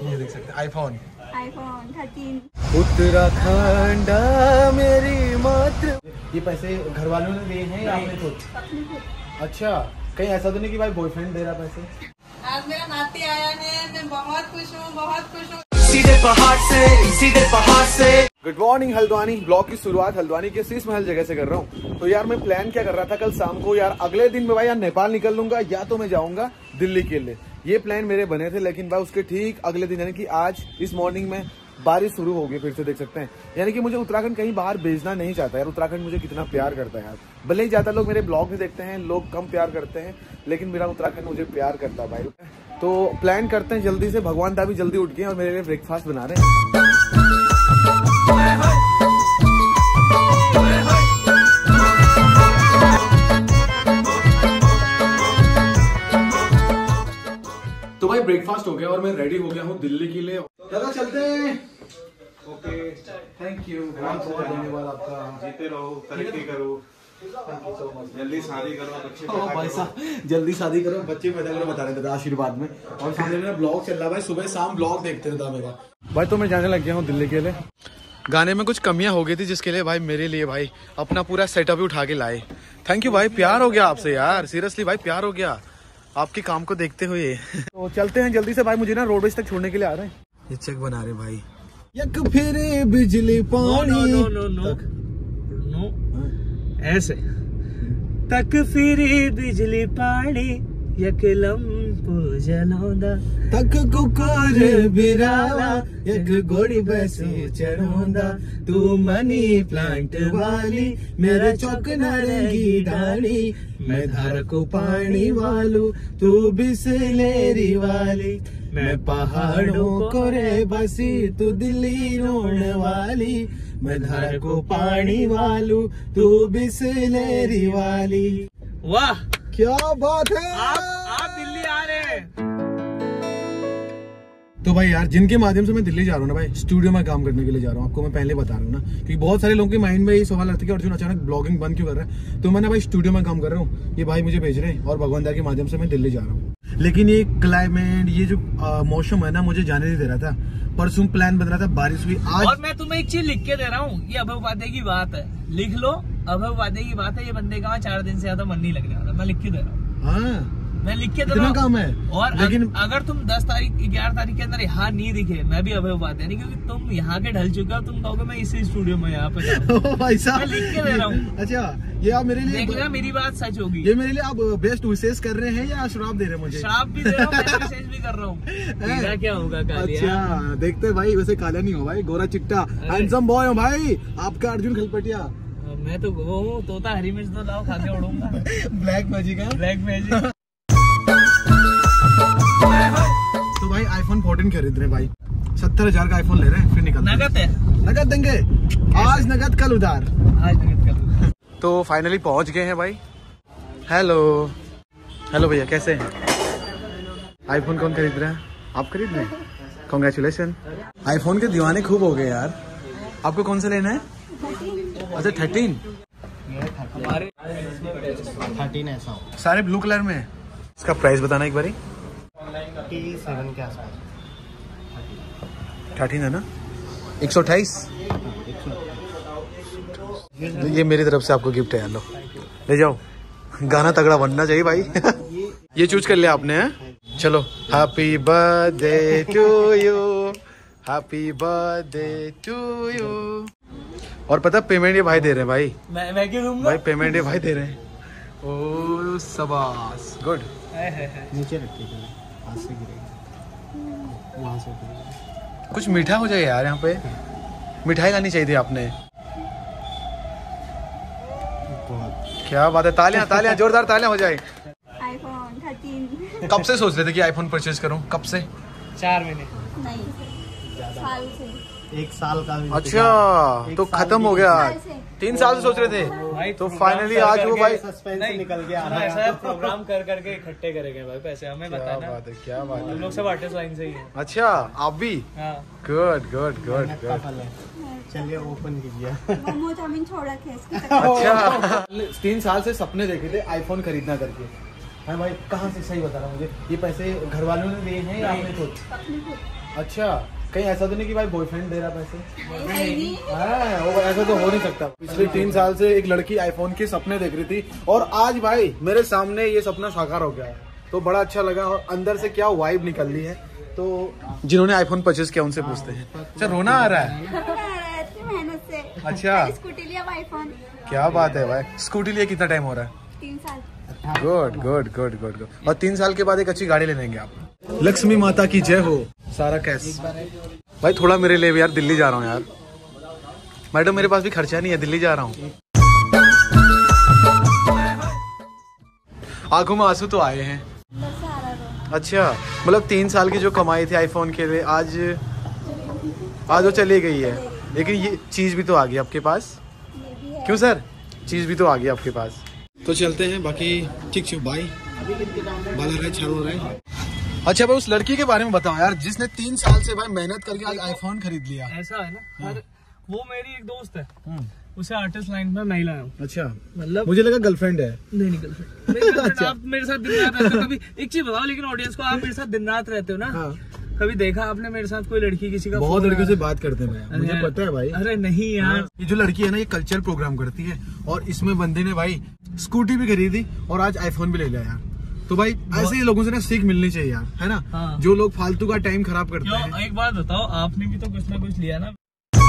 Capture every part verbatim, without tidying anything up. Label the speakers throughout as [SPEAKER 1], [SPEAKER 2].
[SPEAKER 1] ये देख सकते हैं आईफोन
[SPEAKER 2] आईफोन थर्टीन।
[SPEAKER 1] उत्तराखंड मेरी मातृ। ये पैसे घर वालों ने दिए हैं या आपने खुद? अच्छा, कहीं ऐसा तो नहीं कि भाई बॉयफ्रेंड दे रहा पैसे?
[SPEAKER 3] आज मेरा नाती आया है, मैं बहुत खुश हूँ, बहुत खुश हूँ।
[SPEAKER 1] सीधे पहाड़ से, सीधे पहाड़ से। Good morning Haldwani. ब्लॉग की शुरुआत हल्द्वानी के शीश महल जगह से कर रहा हूँ। तो यार मैं प्लान क्या कर रहा था कल शाम को, यार अगले दिन में भाई यार नेपाल निकल लूंगा या तो मैं जाऊंगा दिल्ली के लिए। ये प्लान मेरे बने थे, लेकिन भाई उसके ठीक अगले दिन यानी कि आज इस मॉर्निंग में बारिश शुरू हो गई फिर से, देख सकते हैं। यानी कि मुझे उत्तराखंड कहीं बाहर भेजना नहीं चाहता यार। उत्तराखंड मुझे कितना प्यार करता है यार। भले ही ज्यादा लोग मेरे ब्लॉग नहीं देखते हैं, लोग कम प्यार करते हैं, लेकिन मेरा उत्तराखंड मुझे प्यार करता है भाई। तो प्लान करते हैं जल्दी से। भगवान दा भी जल्दी उठ गए और मेरे लिए ब्रेकफास्ट बना रहे हैं। तो भाई ब्रेकफास्ट हो गया और मैं रेडी हो गया हूँ दिल्ली के लिए। दादा चलते हैं। ओके, थैंक यू, बहुत बहुत धन्यवाद आपका।
[SPEAKER 4] जीते रहो, तरक्की करो, जल्दी शादी करो, बच्चे पैदा
[SPEAKER 1] भाई साहब जल्दी शादी करो, बच्चे पैदा करो, बता रहे थे आशीर्वाद में। और सामने मेरा ब्लॉग चल रहा है भाई, सुबह शाम ब्लॉग देखते रहता मेरा भाई। तो मैं जाने लग गया हूँ दिल्ली के लिए। गाने में कुछ कमियां हो गई थी, जिसके लिए भाई मेरे लिए भाई अपना पूरा सेटअप ही उठा के लाए। थैंक यू भाई, प्यार हो गया आपसे यार, सीरियसली भाई प्यार हो गया आपके काम को देखते हुए। तो चलते हैं जल्दी से भाई, मुझे ना रोडवेज तक छोड़ने के लिए आ रहे हैं। ये चेक बना रहे भाई। यक फिर बिजली पानी नो नो नो नो ऐसे
[SPEAKER 5] तक फिर बिजली पानी यक लंपु जलौंदा
[SPEAKER 1] तक कुकर बिराला यक गोड़ी बसु चढ़ौंदा तू मनी प्लांट वाली मेरा चौक नारंगी डाली मैं धार को पानी वालू तू बिसलेरी वाली मैं पहाड़ों को रे बसी तू दिल्ली रोड वाली मैं धार को पानी वालू तू बिसलेरी वाली।
[SPEAKER 5] वाह
[SPEAKER 1] क्या बात है,
[SPEAKER 5] आप, आप दिल्ली आ रहे हैं।
[SPEAKER 1] तो भाई यार जिनके माध्यम से मैं दिल्ली जा रहा हूँ ना भाई, स्टूडियो में काम करने के लिए जा रहा हूँ, आपको मैं पहले बता रहा हूँ ना, क्योंकि बहुत सारे लोगों के माइंड में यही सवाल आता है कि अर्जुन अचानक ब्लॉगिंग बंद क्यों कर रहा है। तो मैंने भाई स्टूडियो में काम कर रहा हूँ, ये भाई मुझे भेज रहे हैं और भगवान दा के माध्यम से मैं दिल्ली जा रहा हूँ। लेकिन ये क्लाइमेट, ये जो मौसम है ना, मुझे जाने नहीं दे रहा था। परसों प्लान बन रहा था, बारिश हुई आज।
[SPEAKER 5] और मैं तुम्हें एक चीज लिख के दे रहा हूँ, ये अभय उपाध्याय की बात है, लिख लो। अभय उपाध्याय की बात है, ये बंदे का चार दिन से ज्यादा मन नहीं लग रहा था, मैं लिख के दे रहा हूँ।
[SPEAKER 1] हाँ
[SPEAKER 5] मैं लिख के दे रहा हूँ,
[SPEAKER 1] काम है।
[SPEAKER 5] और
[SPEAKER 1] लेकिन
[SPEAKER 5] अगर तुम दस तारीख ग्यारह तारीख के अंदर यहाँ नहीं दिखे, मैं भी अभय उपाध्याय नहीं, क्योंकि तुम यहाँ के ढल चुके हो, तुम कहोगे मैं इसी स्टूडियो में यहाँ पे
[SPEAKER 1] भाई साहब
[SPEAKER 5] मैं लिख के दे रहा हूँ।
[SPEAKER 1] अच्छा, ये आप मेरे लिए
[SPEAKER 5] देख लेना, मेरी बात सच होगी।
[SPEAKER 1] ये मेरे लिए आप बेस्ट विशेष कर रहे हैं या श्राप दे रहे हैं मुझे?
[SPEAKER 5] श्राप भी दे रहा हूँ, मैसेज भी कर रहा हूँ। क्या होगा कालिया?
[SPEAKER 1] अच्छा देखते हैं भाई, वैसे काला नहीं हो भाई, गोरा चिट्टा हैंडसम बॉय हो भाई आपका अर्जुन खलपटिया।
[SPEAKER 5] मैं तो वो हूँ, तोता हरी मिर्च तो लाओ, खा के उड़ूंगा।
[SPEAKER 1] ब्लैक मैजिक है,
[SPEAKER 5] ब्लैक मैजिक।
[SPEAKER 1] तो भाई आईफोन फोर्टीन खरीद रहे हैं भाई, सत्तर हजार का आईफोन ले रहे हैं, फिर निकल
[SPEAKER 5] नगद है,
[SPEAKER 1] नगद देंगे आज, नगद कल उधार।
[SPEAKER 5] आज नगद कल।
[SPEAKER 1] तो फाइनली पहुंच गए हैं भाई। हेलो हेलो भैया, कैसे हैं? आईफोन कौन खरीद रहा है? आप खरीद रहे हैं? कॉन्ग्रेचुलेशन। आईफोन के दीवाने खूब हो गए यार। आपको कौन सा लेना है? अच्छा थर्टीन,
[SPEAKER 5] हमारे
[SPEAKER 4] थर्टीन ऐसा हो।
[SPEAKER 1] सारे ब्लू कलर में। इसका प्राइस बताना एक बारी।
[SPEAKER 4] सेवन के आसपास
[SPEAKER 1] थर्टीन है ना? एक सौ अट्ठाईस। ये मेरी तरफ से आपको गिफ्ट है यार, लो ले जाओ। गाना तगड़ा बनना चाहिए भाई। ये चूज कर लिया आपने है? चलो happy birthday to you, happy birthday to you. और पता पेमेंट ये भाई दे रहे हैं भाई।
[SPEAKER 5] मैं मैं क्यों दूंगा
[SPEAKER 1] भाई? पेमेंट ये भाई दे रहे हैं। ओ शाबाश, गुड।
[SPEAKER 4] नीचे रखिए, हाथ से गिरेगा, वहाँ से गिरेगा।
[SPEAKER 1] कुछ मीठा हो जाए यार, यहाँ पे मिठाई लानी चाहिए थी आपने। क्या बात है, तालियां तालियां जोरदार तालियां हो जाए।
[SPEAKER 2] IPhone thirteen.
[SPEAKER 1] कब से सोच रहे थे कि आईफोन परचेज करूं? कब से?
[SPEAKER 5] चार महीने
[SPEAKER 2] नहीं, साल से।
[SPEAKER 4] एक साल का भी।
[SPEAKER 1] अच्छा तो खत्म हो गया। तीन साल से सोच रहे थे
[SPEAKER 5] भाई,
[SPEAKER 1] तो फाइनली आज वो भाई
[SPEAKER 4] सस्पेंस निकल गया।
[SPEAKER 5] ऐसा प्रोग्राम कर करके इकट्ठे करेंगे भाई पैसे, हमें
[SPEAKER 1] क्या
[SPEAKER 5] बताना।
[SPEAKER 1] बात है, क्या बात
[SPEAKER 5] तुम
[SPEAKER 1] है।
[SPEAKER 5] लोग सब आर्टिस्ट लाइन से ही हैं।
[SPEAKER 1] अच्छा आप भी?
[SPEAKER 5] हाँ।
[SPEAKER 1] Good good good good.
[SPEAKER 4] चलिए ओपन कीजिए।
[SPEAKER 2] मोमो चाउमीन छोड़ रखे हैं इसकी।
[SPEAKER 1] अच्छा तीन साल से सपने देखे थे आईफोन खरीदना करके। हाँ भाई कहाँ से? सही बता रहा हूँ मुझे, ये पैसे घर वालों ने दिए हैं या आपने खुद? अच्छा, कहीं ऐसा तो नहीं कि भाई बॉयफ्रेंड दे रहा पैसे?
[SPEAKER 2] नहीं
[SPEAKER 1] हाँ, वो ऐसा तो हो नहीं सकता। पिछले तीन साल से एक लड़की आईफोन के सपने देख रही थी और आज भाई मेरे सामने ये सपना साकार हो गया है, तो बड़ा अच्छा लगा। और अंदर से क्या वाइब निकल रही है। तो जिन्होंने आईफोन परचेज किया उनसे पूछते हैं। अच्छा, रोना आ रहा है?
[SPEAKER 2] इतनी मेहनत से
[SPEAKER 1] अच्छा,
[SPEAKER 2] स्कूटी लिया आईफोन।
[SPEAKER 1] क्या बात है भाई। स्कूटी लिए कितना टाइम हो रहा है?
[SPEAKER 2] तीन साल।
[SPEAKER 1] Good good good good good. और तीन साल के बाद एक अच्छी गाड़ी ले लेंगे आप। लक्ष्मी माता की जय हो। सारा कैश भाई, थोड़ा मेरे लिए भी यार, दिल्ली जा रहा हूँ यार। मैडम मेरे पास भी खर्चा नहीं है, दिल्ली जा रहा हूँ। आंखों में आंसू तो आए हैं। अच्छा, मतलब तीन साल की जो कमाई थी आईफोन के लिए, आज आज वो चली गई है, लेकिन ये चीज भी तो आ गई आपके पास। क्यों सर, चीज भी तो आ गई आपके पास। तो चलते हैं, बाकी ठीक ठीक भाई। बाला रहे छाड़ो रहे। अच्छा भाई, उस लड़की के बारे में बताओ यार, जिसने तीन साल से भाई मेहनत करके आज आईफोन खरीद लिया।
[SPEAKER 5] ऐसा है ना, हर वो मेरी एक दोस्त है, उसे आर्टिस्ट लाइन में मैं लाया हूँ।
[SPEAKER 1] अच्छा,
[SPEAKER 5] मतलब
[SPEAKER 1] मुझे लगा गर्लफ्रेंड है।
[SPEAKER 5] नहीं नहीं गर्लफ्रेंड। आप मेरे साथ दिन रात रहते हो, कभी एक चीज बताओ लेकिन ऑडियंस को, आप मेरे साथ दिन रात रहते हो ना,
[SPEAKER 1] हाँ।
[SPEAKER 5] कभी देखा आपने मेरे साथ कोई लड़की किसी का?
[SPEAKER 1] बहुत लड़कियों से बात करते हैं, मुझे पता है भाई।
[SPEAKER 5] अरे नहीं यार,
[SPEAKER 1] ये जो लड़की है ना, ये कल्चर प्रोग्राम करती है और इसमें बंदे ने भाई स्कूटी भी खरीदी और आज आईफोन भी ले लिया यार। तो भाई ऐसे ही लोगों से ना सीख मिलनी चाहिए यार, है ना।
[SPEAKER 5] हाँ।
[SPEAKER 1] जो लोग फालतू का टाइम खराब करते हैं।
[SPEAKER 5] एक बात बताओ, आपने भी तो कुछ ना कुछ लिया ना।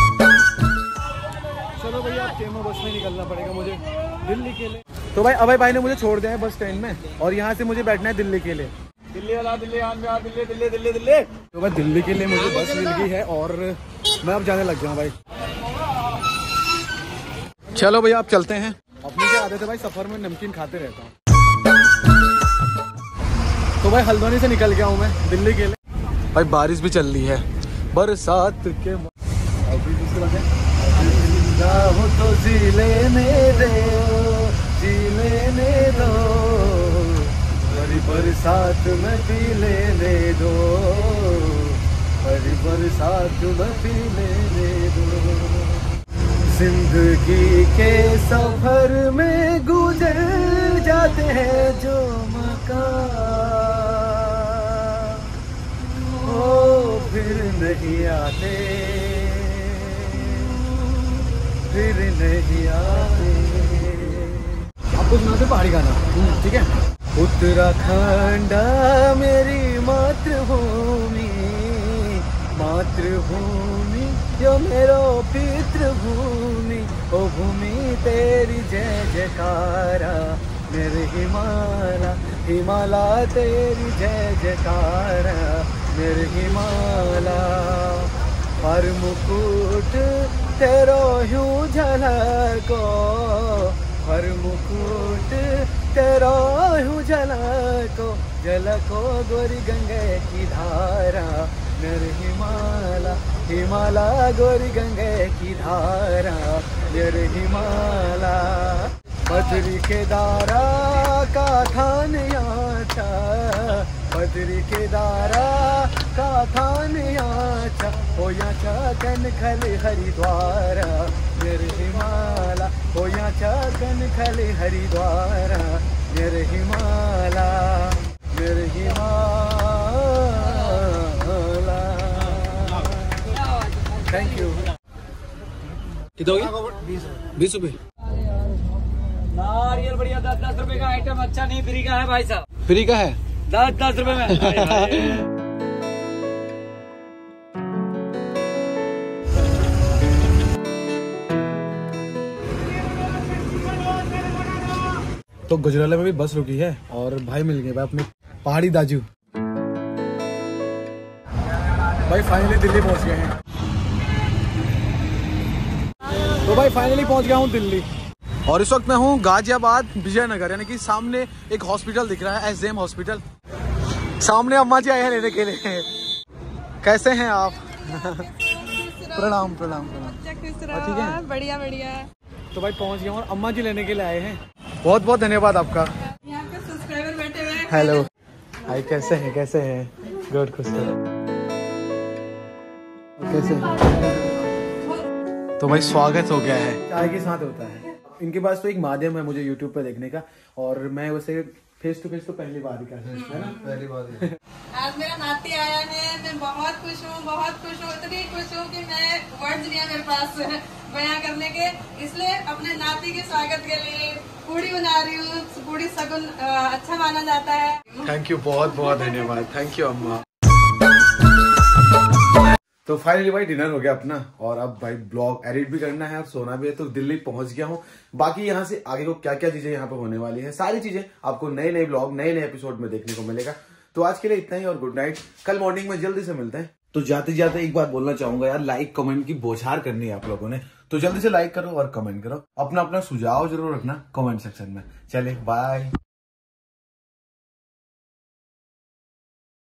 [SPEAKER 1] चलो भैया, केमो बस में निकलना पड़ेगा मुझे दिल्ली के लिए। तो भाई अभय भाई ने मुझे छोड़ दिया है बस स्टैंड में और यहाँ से मुझे बैठना है दिल्ली के लिए। दिल्ली वाला दिल्ली दिल्ली दिल्ली दिल्ली दिल्ली। तो भाई दिल्ली के लिए मुझे बस मिल गई है और मैं अब जाने लग गया भाई। चलो भैया, आप चलते हैं। अपनी क्या आदत है भाई, सफर में नमकीन खाते रहता हूँ। तो भाई हल्द्वानी से निकल गया हूँ मैं दिल्ली के लिए। भाई बारिश भी चल रही है, बरसात के अभी हो तो जी लेने दो, जी लेने दो, बड़ी बरसात में पी लेने दो, बड़ी बरसात में पी लेने दो। जिंदगी के सफर में गुजर जाते हैं जो मकान, ओ फिर नहीं आते, फिर नहीं आते। आपको सुना दे पहाड़ी गाना, ठीक है। उत्तराखंड मेरी मातृभूमि, मातृभूमि जो मेरो पितृभूमि, ओ भूमि तेरी जय जयकारा, मेरे हिमालय हिमालय तेरी जय जयकारा, मेरे हिमालय। हर मुकुट तेरो यूं झलको, हर मुकुट तेरो यूं झलको, झलको गोरी गंगे की धारा, मेरे हिमालय हिमालय गोरी गंगे की धारा, मेरे हिमालय। बद्री केदारा का थान याचा, बद्री केदारा का थान याचा, हो याचा कनखली हरिद्वार, मेरे हिमालय, हो याचा कनखली हरिद्वार, मेरे हिमालय, मेरे हिमालय। Thank you. कितना हो गया? बीस रुपए।
[SPEAKER 5] नारियल बढ़िया, दस दस रुपए का आइटम, अच्छा नहीं फ्री का है भाई साहब।
[SPEAKER 1] फ्री का है?
[SPEAKER 5] दस दस रुपए में।
[SPEAKER 1] तो गुजराला में भी बस रुकी है और भाई मिल गए भाई अपने पहाड़ी दाजू। भाई फाइनली दिल्ली पहुंच गए हैं। तो भाई फाइनली पहुंच गया हूं दिल्ली और इस वक्त मैं हूं गाजियाबाद विजयनगर, यानी कि सामने एक हॉस्पिटल दिख रहा है, एस डी एम हॉस्पिटल। सामने अम्मा जी आए हैं लेने के लिए। कैसे हैं आप? प्रणाम प्रणाम प्रणाम। ठीक है,
[SPEAKER 3] बढ़िया बढ़िया।
[SPEAKER 1] तो भाई पहुंच गए और अम्मा जी लेने के लिए आए हैं। बहुत बहुत धन्यवाद आपका।
[SPEAKER 3] यहाँ पे सब्सक्राइबर बैठे हुए हैं।
[SPEAKER 1] हेलो हाय, कैसे हैं कैसे हैं? गुड, खुश कैसे हैं? तो भाई स्वागत हो गया है। चाय के साथ होता है। इनके पास तो एक माध्यम है मुझे यूट्यूब पर देखने का और मैं उसे फेस टू फेस तो पहली बार ही कर रहा हूँ, है ना? पहली बार
[SPEAKER 3] आज मेरा नाती आया है, मैं बहुत खुश हूँ, बहुत खुश हूँ, इतनी खुश हूँ कि मैं वर्ड्स नहीं है मेरे पास बयां करने के। इसलिए अपने नाती के स्वागत के लिए पूड़ी बना रही हूँ। पूड़ी सगुन अच्छा माना जाता है।
[SPEAKER 1] थैंक यू, बहुत बहुत धन्यवाद। थैंक यू अम्मा। तो फाइनली भाई डिनर हो गया अपना, और अब भाई ब्लॉग एडिट भी करना है और सोना भी है। तो दिल्ली पहुंच गया हूँ। बाकी यहाँ से आगे को क्या क्या चीजें यहाँ पे होने वाली है, सारी चीजें आपको नए नए ब्लॉग नए नए एपिसोड में देखने को मिलेगा। तो आज के लिए इतना ही और गुड नाइट। कल मॉर्निंग में जल्दी से मिलते हैं। तो जाते जाते एक बात बोलना चाहूंगा यार, लाइक कमेंट की बौछार करनी है आप लोगों ने, तो जल्दी से लाइक करो और कमेंट करो। अपना अपना सुझाव जरूर रखना कमेंट सेक्शन में। चले बाय।